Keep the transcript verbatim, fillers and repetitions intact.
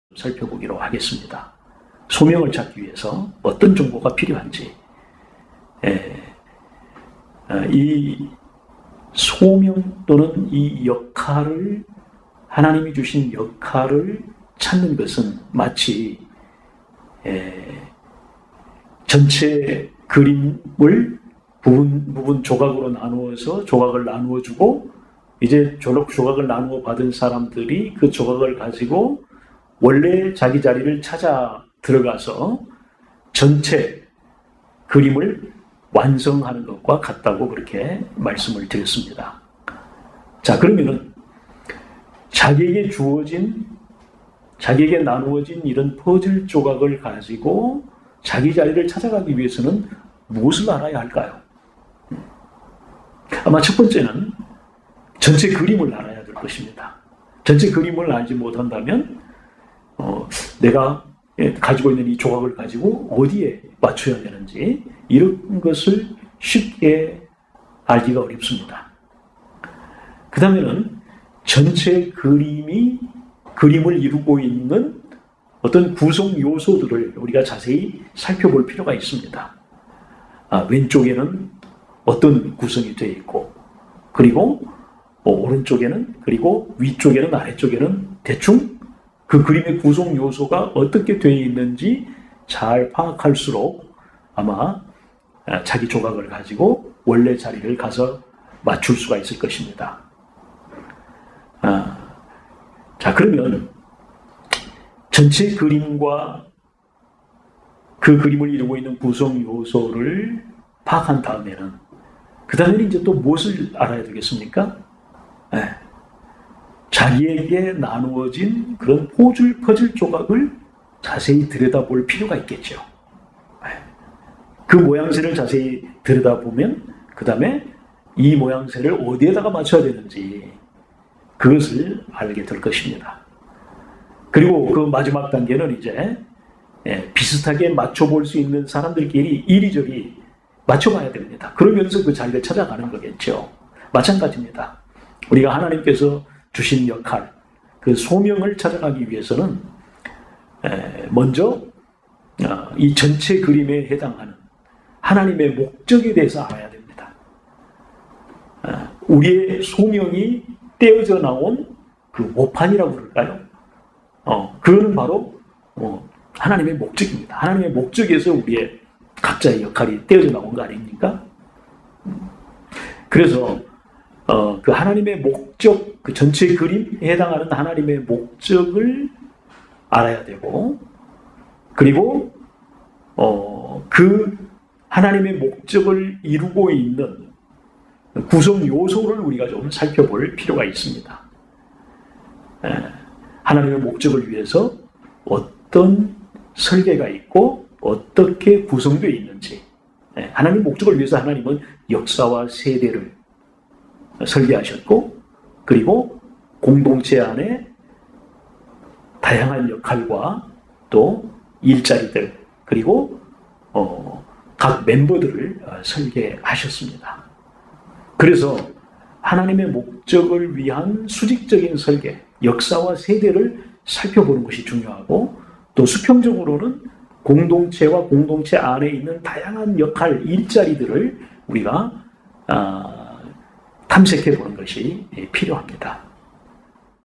살펴보기로 하겠습니다. 소명을 찾기 위해서 어떤 정보가 필요한지, 예, 이 소명 또는 이 역할을, 하나님이 주신 역할을 찾는 것은 마치 예, 전체 그림을 부분 부분 조각으로 나누어서 조각을 나누어 주고, 이제 조각을 나누어 받은 사람들이 그 조각을 가지고 원래 자기 자리를 찾아 들어가서 전체 그림을 완성하는 것과 같다고 그렇게 말씀을 드렸습니다. 자, 그러면은 자기에게 주어진, 자기에게 나누어진 이런 퍼즐 조각을 가지고 자기 자리를 찾아가기 위해서는 무엇을 알아야 할까요? 아마 첫 번째는 전체 그림을 알아야 될 것입니다. 전체 그림을 알지 못한다면 어, 내가 가지고 있는 이 조각을 가지고 어디에 맞춰야 되는지 이런 것을 쉽게 알기가 어렵습니다. 그 다음에는 전체 그림이 그림을 이루고 있는 어떤 구성 요소들을 우리가 자세히 살펴볼 필요가 있습니다. 아, 왼쪽에는 어떤 구성이 되어 있고, 그리고 뭐 오른쪽에는, 그리고 위쪽에는, 아래쪽에는 대충 그 그림의 구성 요소가 어떻게 되어 있는지 잘 파악할수록 아마 자기 조각을 가지고 원래 자리를 가서 맞출 수가 있을 것입니다. 아, 자, 그러면 전체 그림과 그 그림을 이루고 있는 구성 요소를 파악한 다음에는 그 다음에는 이제 또 무엇을 알아야 되겠습니까? 네. 자기에게 나누어진 그런 퍼즐, 퍼즐 조각을 자세히 들여다볼 필요가 있겠죠. 네. 그 모양새를 자세히 들여다보면 그 다음에 이 모양새를 어디에다가 맞춰야 되는지 그것을 알게 될 것입니다. 그리고 그 마지막 단계는 이제 예, 비슷하게 맞춰볼 수 있는 사람들끼리 이리저리 맞춰가야 됩니다. 그러면서 그 자리를 찾아가는 거겠죠. 마찬가지입니다. 우리가 하나님께서 주신 역할, 그 소명을 찾아가기 위해서는 에, 먼저 어, 이 전체 그림에 해당하는 하나님의 목적에 대해서 알아야 됩니다. 어, 우리의 소명이 떼어져 나온 그 모판이라고 그럴까요? 어, 그거는 바로 어, 하나님의 목적입니다. 하나님의 목적에서 우리의 각자의 역할이 떼어져 나온 거 아닙니까? 그래서 어, 그 하나님의 목적, 그 전체 그림에 해당하는 하나님의 목적을 알아야 되고, 그리고 어, 그 하나님의 목적을 이루고 있는 구성 요소를 우리가 좀 살펴볼 필요가 있습니다. 에, 하나님의 목적을 위해서 어떤 설계가 있고 어떻게 구성되어 있는지, 에, 하나님의 목적을 위해서 하나님은 역사와 세대를 설계하셨고, 그리고 공동체 안에 다양한 역할과 또 일자리들, 그리고 어, 각 멤버들을 설계하셨습니다. 그래서 하나님의 목적을 위한 수직적인 설계, 역사와 세대를 살펴보는 것이 중요하고, 또 수평적으로는 공동체와 공동체 안에 있는 다양한 역할, 일자리들을 우리가 아, 탐색해 보는 것이 필요합니다.